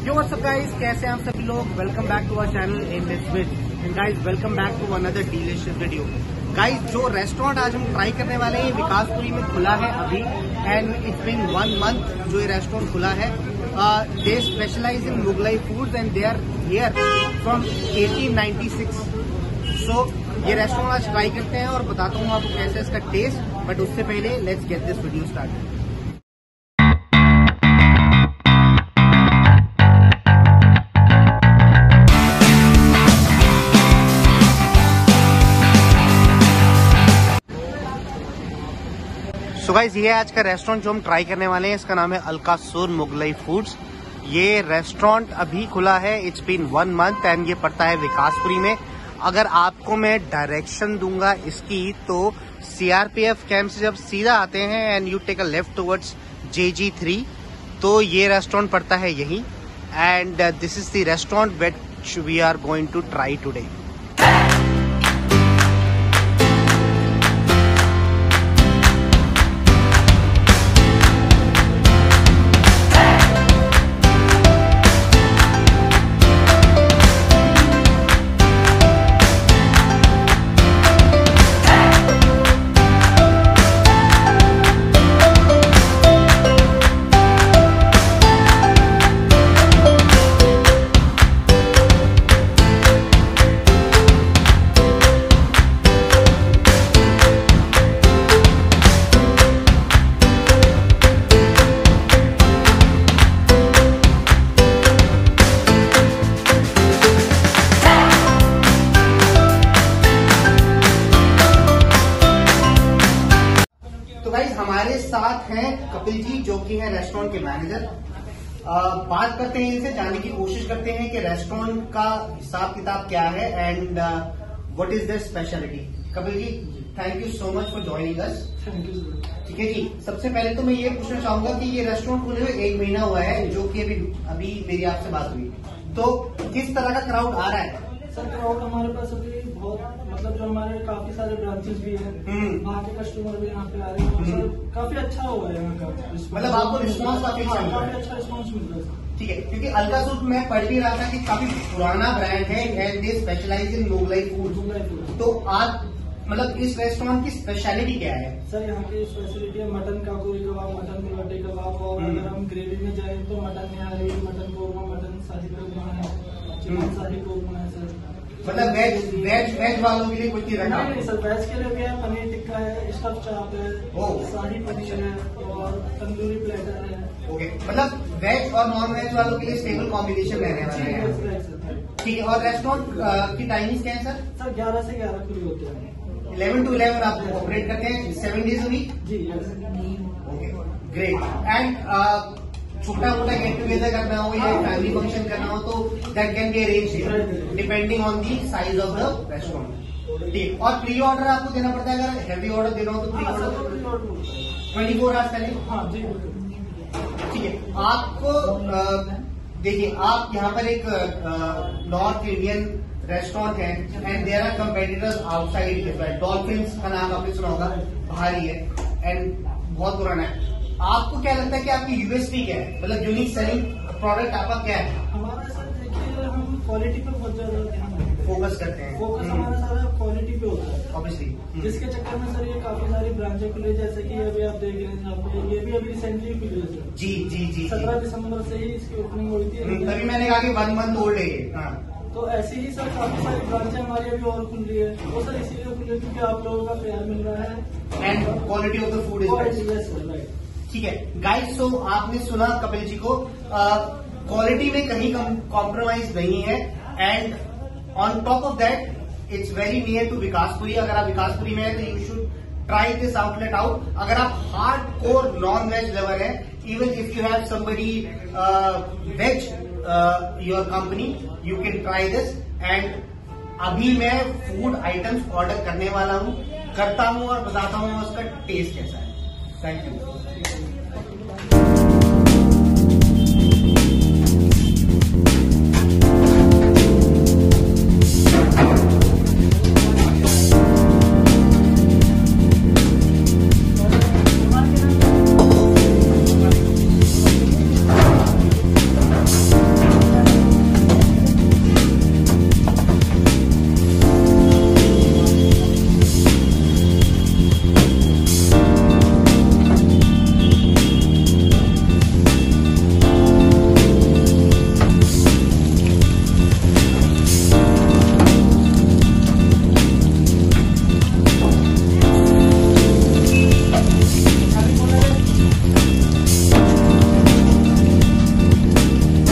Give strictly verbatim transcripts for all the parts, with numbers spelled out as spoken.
Yo what's up guys, कैसे हैं आप सभी लोग। Welcome back to our channel in this with and guys welcome back to another delicious video. Guys जो restaurant आज हम ट्राई करने वाले हैं विकासपुरी में खुला है अभी and it's been one month जो ये रेस्टोरेंट खुला है। They specialize in Mughlai foods and they are here from eighteen ninety six. So ये रेस्टोरेंट आज ट्राई करते हैं और बताता हूँ आपको कैसा है इसका टेस्ट, बट उससे पहले let's get this video start. So guys ये आज का रेस्टोरेंट जो हम ट्राई करने वाले हैं, इसका नाम है अलकासूर मुगलई फूड्स। ये रेस्टोरेंट अभी खुला है, it's been one month and ये पड़ता है विकासपुरी में। अगर आपको मैं डायरेक्शन दूंगा इसकी तो सीआरपीएफ कैंप से जब सीधा आते हैं and you take a left towards J G three, तो ये रेस्टोरेंट पड़ता है यहीं and this is the restaurant which we are going to try today. हमारे साथ हैं कपिल जी जो कि हैं रेस्टोरेंट के मैनेजर। बात करते हैं इनसे, जानने की कोशिश करते हैं कि रेस्टोरेंट का हिसाब किताब क्या है and what is their speciality. Kapil ji, thank you so much for joining us. Thank you sir. ठीक है जी, सबसे पहले तो मैं ये पूछना चाहूंगा कि ये रेस्टोरेंट खुले हुए एक महीना हुआ है, जो कि अभी अभी मेरी आपसे बात हुई, तो किस तरह का क्राउड आ रहा है? सर क्राउड हमारे पास अभी बहुत, मतलब जो हमारे काफी सारे ब्रांचेस भी हैं, वहाँ के कस्टमर भी यहाँ पे आ रहे हैं, सर काफी अच्छा हुआ है यहाँ का। मतलब आपको रिस्पॉन्स काफी अच्छा मिल रहा है? काफी अच्छा रिस्पॉन्स मिल रहा है। ठीक है, क्योंकि अलकासूर में पढ़ भी रहा था कि काफी पुराना ब्रांड है and they specialize in Mughlai food. तो आज मतलब इस रेस्टोरेंट की स्पेशलिटी क्या है? सर यहाँ की स्पेशलिटी है mutton kakori kebab, mutton galouti kebab, और अगर हम ग्रेवी में जाए तो mutton nihari, mutton korma, mutton shahi korma है, चिकन शाही कोरमा है सर। मतलब वेज वेज वेज वालों के लिए कुछ नहीं रखा? नहीं सर, वेज के लिए भी है, पनीर टिक्का है, स्टफ चाप है, शाही पनीर है और तंदूरी प्लेटर है। ओके, मतलब वेज और नॉन वेज वालों के लिए स्टेबल कॉम्बिनेशन रहने वाला है। ठीक है, और रेस्टोरेंट की टाइमिंग क्या है सर? सर ग्यारह से ग्यारह खुली होते हैं। इलेवन टू इलेवन आप ऑपरेट करते हैं, सेवन डेज अ वीक? जी। Okay, great. एंड छोटा मोटा गेट टुगेदर करना हो या फैमिली फंक्शन करना हो तो that can be arrange depending on the size of the restaurant. ठीक, और प्री ऑर्डर आपको देना पड़ता है? अगर हैवी ऑर्डर देना हो तो pre order twenty four hours पहले? हाँ जी। ठीक है, आपको देखिए आप यहाँ पर एक नॉर्थ इंडियन रेस्टोरेंट है and there are competitors outside as well. Dolphins का नाम आपने सुना होगा, बाहर ही है एंड बहुत पुराना है। आपको क्या लगता है कि आपकी यूएसपी क्या है, मतलब यूनिक सेलिंग प्रोडक्ट आपका क्या है? हमारा सर देखिए हम क्वालिटी पे बहुत ज्यादा ध्यान फोकस करते हैं। फोकस हमारा सारा क्वालिटी पे होता है ऑब्वियसली, जिसके चक्कर में सर ये काफी सारी ब्रांचें खुली, जैसे कि अभी आप देख रहे हैं आपको, ये भी अभी रिसेंटली खुली है सर। जी जी जी, सत्रह दिसंबर से ही इसकी ओपनिंग हुई थी। तभी मैंने कहा कि वन मंथ ओल्ड है ये। हाँ, तो ऐसी ही सर काफी सारी ब्रांचें हमारी अभी और खुल रही है, वो सर इसीलिए खुल रही है क्योंकि आप लोगों का प्यार मिल रहा है and quality of the food is. ठीक है गाइस, सो आपने सुना कपिल जी को, क्वालिटी में कहीं कॉम्प्रोमाइज नहीं है and on top of that it's very near to Vikaspuri. अगर आप विकासपुरी में है तो you should try this outlet out. अगर आप hardcore non veg lover है, even if you have somebody veg your company, you can try this. And अभी मैं फूड आइटम्स ऑर्डर करने वाला हूं, करता हूं और बताता हूं उसका टेस्ट कैसा है। Thank you.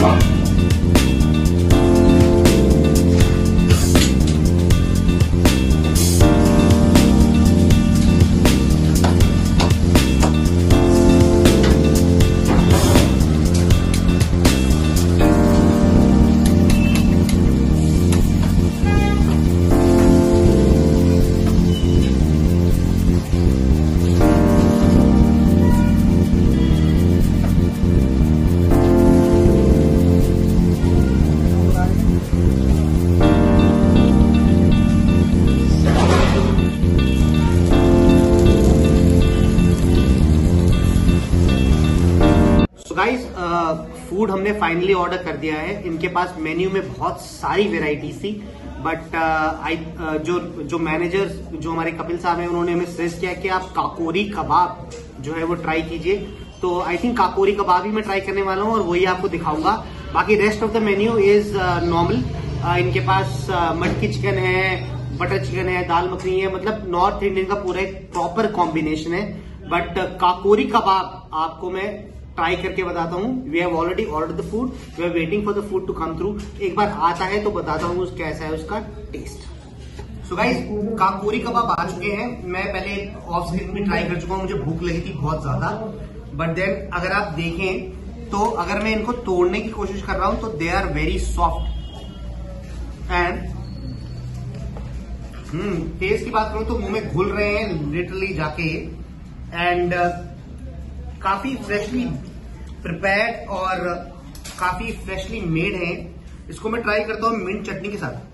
गाइस फूड हमने फाइनली ऑर्डर कर दिया है। इनके पास मेन्यू में बहुत सारी वेराइटीज थी, बट आई जो जो मैनेजर जो हमारे कपिल साहब हैं उन्होंने हमें सजेस्ट किया कि आप काकोरी कबाब जो है वो ट्राई कीजिए। तो आई थिंक काकोरी कबाब ही मैं ट्राई करने वाला हूँ और वही आपको दिखाऊंगा। बाकी rest of the menu is normal. इनके पास uh, मटकी चिकन है, बटर चिकन है, दाल मखनी है, मतलब नॉर्थ इंडियन का पूरा एक प्रॉपर कॉम्बिनेशन है। बट uh, काकोरी कबाब आपको मैं ट्राई करके बताता हूँ। We have already order the food, we are waiting for the food to come through. एक बार आता है तो बताता हूँ कैसा है उसका टेस्ट। सो गाइस, काकोरी कबाब आ चुके हैं। मैं पहले ऑफ स्क्रीन भी ट्राई कर चुका हूँ, मुझे भूख लगी थी बहुत ज्यादा। बट देन अगर आप देखें तो अगर मैं इनको तोड़ने की कोशिश कर रहा हूं तो they are very soft and hmm taste की बात करूं तो मुंह में घुल रहे हैं लिटरली जाके। एंड uh, काफी फ्रेशली प्रिपेयर्ड और काफी फ्रेशली मेड है। इसको मैं ट्राई करता हूं मिंट चटनी के साथ।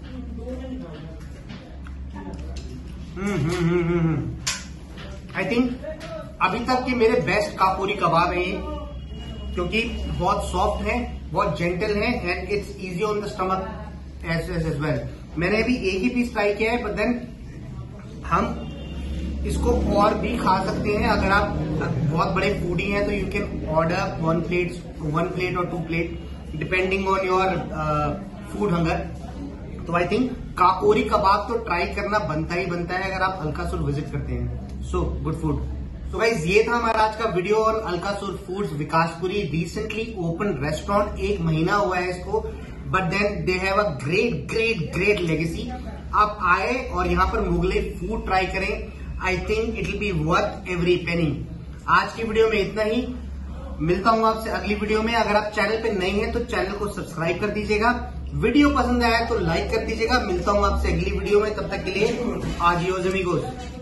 हम्म हम्म हम्म हम्म आई थिंक अभी तक के मेरे बेस्ट काकोरी कबाब है ये, क्योंकि बहुत सॉफ्ट है, बहुत जेंटल है and it's easy on the stomach as as well. मैंने अभी एक ही पीस ट्राई किया है, बट देन हम इसको और भी खा सकते हैं। अगर आप बहुत बड़े फूडी हैं तो you can order one plate one plate और two plate depending on your food hunger. तो आई थिंक काकोरी कबाब तो ट्राई करना बनता ही बनता है अगर आप अलकासुर विजिट करते हैं। So good food. तो गाइस, ये था हमारा आज का video on Alkasur foods Vikaspuri. Recently open restaurant, एक महीना हुआ है इसको, but then they have a great great great legacy. आप आए और यहाँ पर मुगलई फूड ट्राई करें। I think it will be worth every penny. आज की वीडियो में इतना ही। मिलता हूँ आपसे अगली वीडियो में। अगर आप चैनल पे नए हैं तो चैनल को सब्सक्राइब कर दीजिएगा। वीडियो पसंद आया तो लाइक कर दीजिएगा। मिलता हूँ आपसे अगली वीडियो में, तब तक के लिए आजियोस अमीगोस।